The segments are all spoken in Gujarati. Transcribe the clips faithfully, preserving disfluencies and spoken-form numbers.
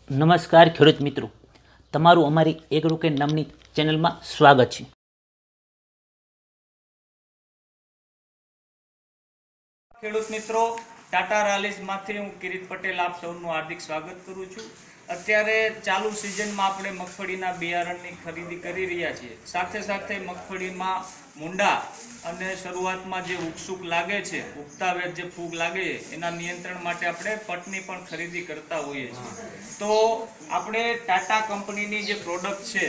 નમસ્કાર ખેડૂત મિત્રો, તમારું અમારી એગ્રોકેર નામની ચેનલમાં સ્વાગત છે. ખેડૂત મિત્રો, ટાટા રાલીઝમાંથી હું કિરીટ પટેલ આપ સૌનું હાર્દિક સ્વાગત કરું છું. અત્યારે ચાલુ સિઝનમાં આપણે મગફળીના બિયારણની ખરીદી કરી રહ્યા છીએ. સાથે સાથે મગફળીમાં મુંડા અને શરૂઆતમાં જે ઉગસુક લાગે છે, ઉગતા વેર જે ફૂગ લાગે છે, એના નિયંત્રણ માટે આપણે પટની પણ ખરીદી કરતા હોઈએ છીએ. તો આપણે ટાટા કંપનીની જે પ્રોડક્ટ છે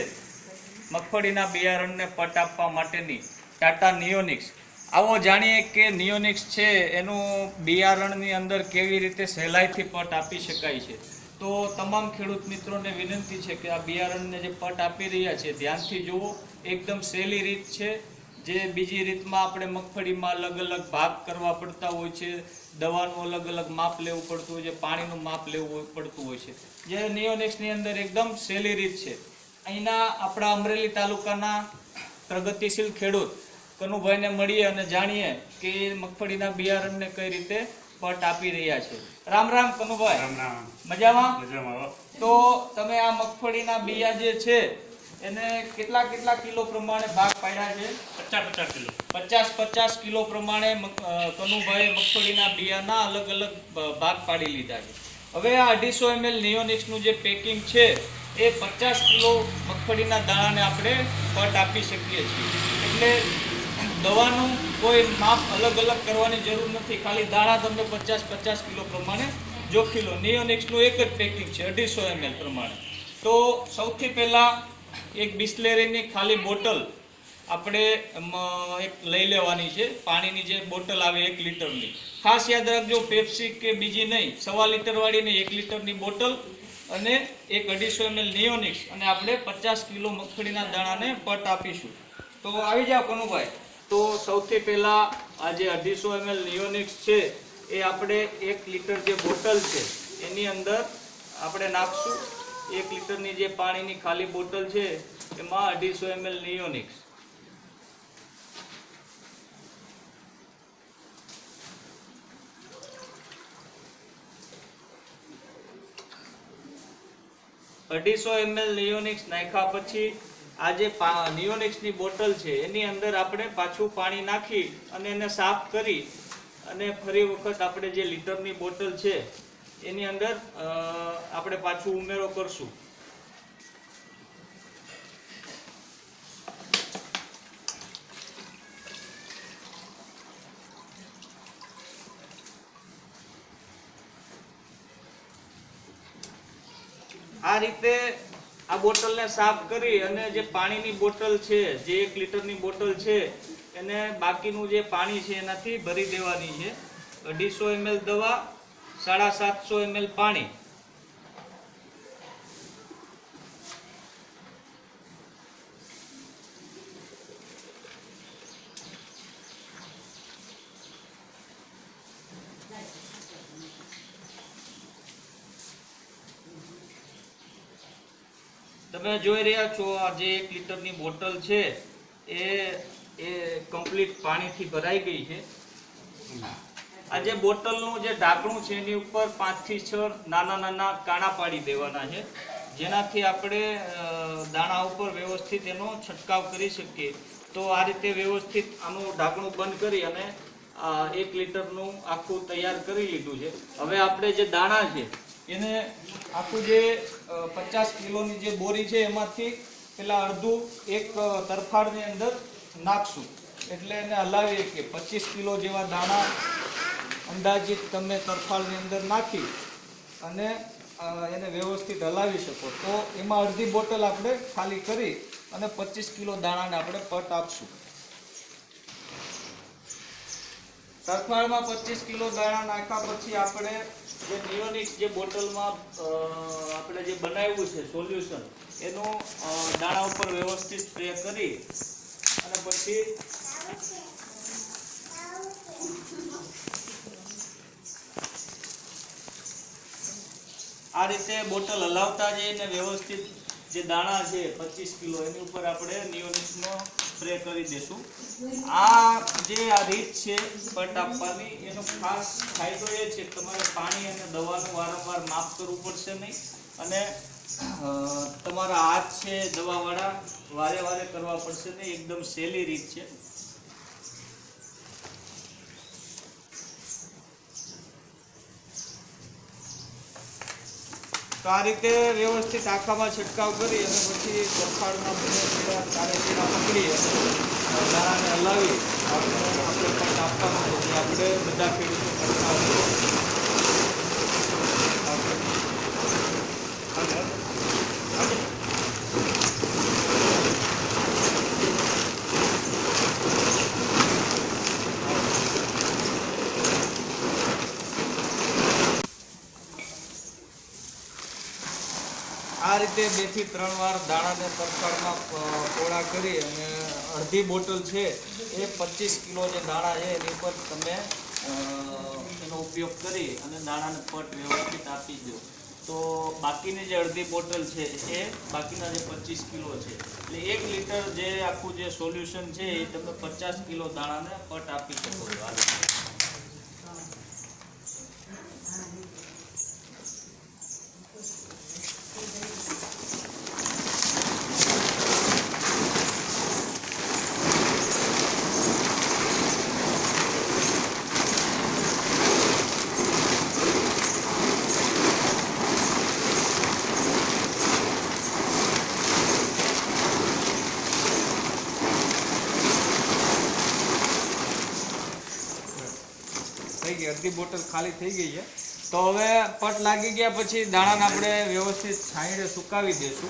મગફળીના બિયારણને પટ આપવા માટેની, ટાટા નિયોનિક્સ, આવો જાણીએ કે નિયોનિક્સ છે એનું બિયારણની અંદર કેવી રીતે સહેલાઈથી પટ આપી શકાય છે. તો તમામ ખેડૂત મિત્રોને વિનંતી છે કે આ બિયારણને જે પટ આપી રહ્યા છે ધ્યાનથી જુઓ. એકદમ સહેલી રીત છે. જે બીજી રીતમાં આપણે મગફળીમાં અલગ અલગ ભાગ કરવા પડતા હોય છે, દવાનું અલગ અલગ માપ લેવું પડતું હોય છે, પાણીનું માપ લેવું પડતું હોય છે, જે નિયોનિક્સની અંદર એકદમ સહેલી રીત છે. અહીંના આપણા અમરેલી તાલુકાના પ્રગતિશીલ ખેડૂત કનુભાઈને મળીએ અને જાણીએ કે મગફળીના બિયારણને કઈ રીતે પટ આપી રહ્યા છે. રામ રામ કનુભાઈ. રામ રામ. મજામાં? મજામાં. તો તમે આ મગફળીના બિયા જે છે એને કેટલા કેટલા કિલો પ્રમાણે ભાગ પાડ્યા છે? પચાસ પચાસ કિલો. પચાસ પચાસ કિલો પ્રમાણે કનુભાઈ મગફળીના બિયાના અલગ અલગ ભાગ પાડી લીધા છે. હવે આ અઢીસો એમએલ નિયોનિક્સનું જે પેકિંગ છે એ પચાસ કિલો મગફળીના દાણાને આપણે પટ આપી શકીએ છીએ. એટલે દવાનું કોઈ માપ અલગ અલગ કરવાની જરૂર નથી. ખાલી દાણા તમને પચાસ પચાસ કિલો પ્રમાણે જોખી લો. નિયોનિક્સનું એક જ પેકિંગ છે અઢીસો એમએલ પ્રમાણે. તો સૌથી પહેલાં એક બિસ્લેરીની ખાલી બોટલ આપણે એક લઈ લેવાની છે. પાણીની જે બોટલ આવે એક લીટરની. ખાસ યાદ રાખજો, પેપ્સી કે બીજી નહીં, સવા લીટરવાળી નહીં, એક લીટરની બોટલ અને એક અઢીસો એમએલ નિયોનિક્સ, અને આપણે પચાસ કિલો મગફળીના દાણાને પટ આપીશું. તો આવી જાઓ કનુભાઈ. તો સૌથી પહેલાં આ જે અઢીસો એમએલ નિયોનિક્સ છે એ આપણે એક લીટર જે બોટલ છે એની અંદર આપણે નાખશું. એક લીટરની જે પાણીની ખાલી બોટલ છે એમાં અઢીસો એમએલ નિયોનિક્સ. અઢીસો એમએલ નિયોનિક્સ નાખ્યા પછી આ જે નિયોનિક્સની બોટલ છે એની અંદર આપણે પાછું પાણી નાખી અને એને સાફ કરી અને ફરી વખત આપણે જે લીટરની બોટલ છે એની અંદર આપણે પાછું ઉમેરો કરશું. આ રીતે આ બોટલને સાફ કરી અને જે પાણીની બોટલ છે, જે એક લીટરની બોટલ છે, એને બાકીનું જે પાણી છે એનાથી ભરી દેવાની છે. અઢીસો એમએલ દવા, સાડા સાતસો એમએલ પાણી. તમે જોઈ રહ્યા છો આ જે એક લીટરની બોટલ છે એ એ કમ્પ્લીટ પાણીથી ભરાઈ ગઈ છે. આ જે બોટલનું જે ઢાંકણું છે એની ઉપર પાંચ થી છ નાના નાના કાણા પાડી દેવાના છે, જેનાથી આપણે દાણા ઉપર વ્યવસ્થિત એનો છંટકાવ કરી શકીએ. તો આ રીતે વ્યવસ્થિત આનું ઢાંકણું બંધ કરી અને એક લીટરનું આખું તૈયાર કરી લીધું છે. હવે આપણે જે દાણા છે એને આખું જે પચાસ કિલોની જે બોરી છે એમાંથી પેલા અડધું એક તરફાળની અંદર નાખશું. એટલે એને હલાવીએ કે પચીસ કિલો જેવા દાણા અંદાજિત તમે તરફાળની અંદર નાખી અને એને વ્યવસ્થિત હલાવી શકો. તો એમાં અડધી બોટલ આપણે ખાલી કરી અને પચીસ કિલો દાણાને આપણે પટ આપશું. તરફાળમાં પચીસ કિલો દાણા નાખ્યા પછી આપણે જે નિયોનિક્સ જે બોટલમાં આપણે જે બનાવ્યું છે સોલ્યુશન, એનું દાણા ઉપર વ્યવસ્થિત સ્પ્રે કરી અને પછી આ રીતે બોટલ હલાવતા જઈને વ્યવસ્થિત જે દાણા છે પચીસ કિલો એની ઉપર આપણે નિયોનિક્સનો સ્પ્રે કરી દેશું. આ જે આ રીત છે પટ આપવાની, એનો ખાસ ફાયદો એ છે કે તમારે પાણી અને દવાનું વારંવાર માફ કરવું પડશે નહીં, અને અ, તમારા હાથ છે દવાવાળા વારે વારે કરવા પડશે નહીં. એકદમ સહેલી રીત છે. તો આ રીતે વ્યવસ્થિત આખામાં છંટકાવ કરી અને પછી તરફાળના બંને છેડા તારેતીના પકડી અને દાણાને હલાવી આપણે આપણે પટ આપવાનું છે, જે આપણે બધા ખેડૂતો કરતા હોય. આ રીતે બે થી ત્રણ વાર દાણાને તરફાળમાં પોળા કરી અને અડધી બોટલ છે એ પચીસ કિલો જે દાણા છે એની પર તમે એનો ઉપયોગ કરી અને દાણાને પટ વ્યવસ્થિત આપી દો. તો બાકીની જે અડધી બોટલ છે એ બાકીના જે પચીસ કિલો છે એટલે એક લીટર જે આખું જે સોલ્યુશન છે એ તમે પચાસ કિલો દાણાને પટ આપી શકો છો. થઈ ગઈ અડધી બોટલ ખાલી થઈ ગઈ છે. તો હવે પટ લાગી ગયા પછી દાણાને આપણે વ્યવસ્થિત છાંયડે સુકાવી દઈશું.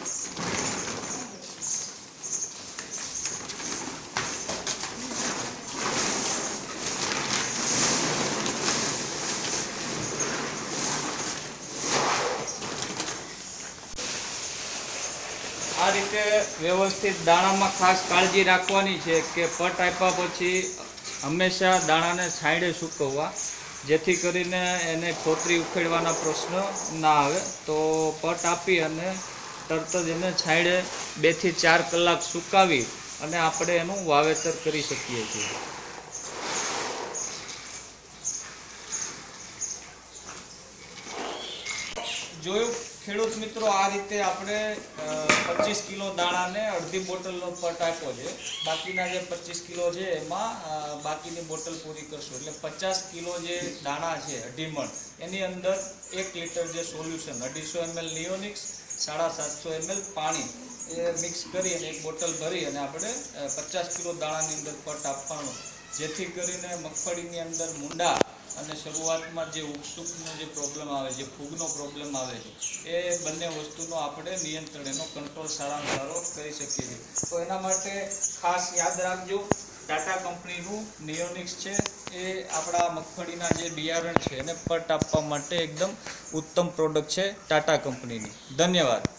આ રીતે વ્યવસ્થિત દાણામાં ખાસ કાળજી રાખવાની છે કે પટ આપ્યા પછી હંમેશા દાણાને છાંયડે સૂકવવા, જેથી કરીને એને ફોતરી ઉખેડવાના પ્રશ્ન ના આવે. તો પટ આપી અને તરત જ એને છાંયડે બે થી ચાર કલાક સુકાવી અને આપણે એનું વાવેતર કરી શકીએ છીએ. જોયું ખેડૂત મિત્રો, આ રીતે આપણે પચીસ કિલો દાણાને અડધી બોટલનો પટ આપ્યો છે. બાકીના જે પચીસ કિલો છે એમાં બાકીની બોટલ પૂરી કરશું એટલે પચાસ કિલો જે દાણા છે અઢી મણ, એની અંદર એક લીટર જે સોલ્યુશન અઢીસો એમએલ નિયોનિક્સ, સાડા સાતસો એમએલ પાણી એ મિક્સ કરી અને એક બોટલ ભરી અને આપણે પચાસ કિલો દાણાની અંદર પટ આપવાનો, જેથી કરીને મગફળીની અંદર મુંડા અને શરૂઆતમાં જે ઉગસુકનો જે પ્રોબ્લેમ આવે, જે ફૂગનો પ્રોબ્લેમ આવે છે, એ બંને વસ્તુનો આપણે નિયંત્રણ, એનો કંટ્રોલ સારામાં સારો કરી શકીએ છીએ. તો એના માટે ખાસ યાદ રાખજો, ટાટા કંપનીનું નિયોનિક્સ છે એ આપણા મગફળીના જે બિયારણ છે એને પટ આપવા માટે એકદમ ઉત્તમ પ્રોડક્ટ છે ટાટા કંપનીની. ધન્યવાદ.